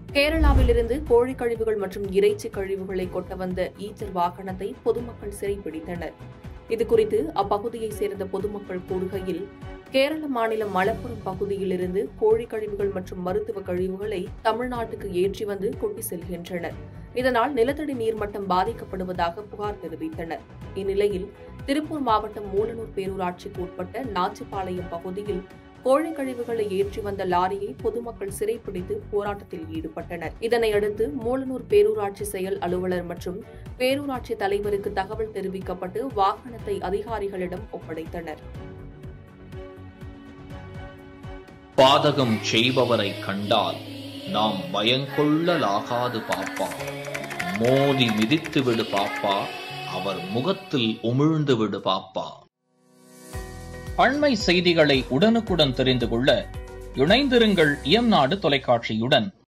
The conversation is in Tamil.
கேரளாவிலிருந்து கோழி கழிவுகள் மற்றும் இறைச்சி கழிவுகளை கொட்ட வந்த ஈச்சர் வாகனத்தை பொதுமக்கள் சிறைப்பிடித்தனர். இதுகுறித்து அப்பகுதியைச் சேர்ந்த பொதுமக்கள் கூறுகையில், கேரள மாநிலம் மலப்புரம் பகுதியிலிருந்து கோழி கழிவுகள் மற்றும் மருத்துவ கழிவுகளை தமிழ்நாட்டுக்கு ஏற்றி வந்து கொட்டி செல்கின்றனர். இதனால் நிலத்தடி நீர்மட்டம் பாதிக்கப்படுவதாக புகார் தெரிவித்தனர். இந்நிலையில் திருப்பூர் மாவட்டம் மூலனூர் பேரூராட்சிக்கு உட்பட்ட நாச்சிபாளையம் பகுதியில் கோழி கழிவுகளை ஏற்றி வந்த லாரியை பொதுமக்கள் சிறைப்பிடித்து போராட்டத்தில் ஈடுபட்டனர். இதனையடுத்து மூலனூர் பேரூராட்சி செயல் அலுவலர் மற்றும் பேரூராட்சி தலைவருக்கு தகவல் தெரிவிக்கப்பட்டு வாகனத்தை அதிகாரிகளிடம் ஒப்படைத்தனர். பாதகம் செய்பவரை கண்டால் நாம் பயங்கொள்ளலாகாது பாப்பா, மோதி மிதித்து விடு பாப்பா, அவர் முகத்தில் உமிழ்ந்து விடு பாப்பா. அண்மை செய்திகளை உடனுக்குடன் தெரிந்து கொள்ள இணைந்திருங்கள் இயம்நாடு தொலைக்காட்சியுடன்.